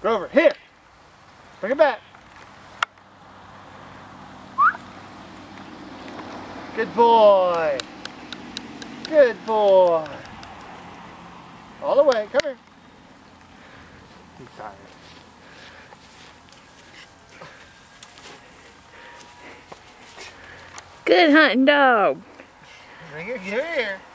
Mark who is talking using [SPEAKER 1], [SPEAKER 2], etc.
[SPEAKER 1] Grover, here. Bring it back. Good boy. Good boy. All the way. Come here. He's tired.
[SPEAKER 2] Good hunting dog.
[SPEAKER 1] Bring it here.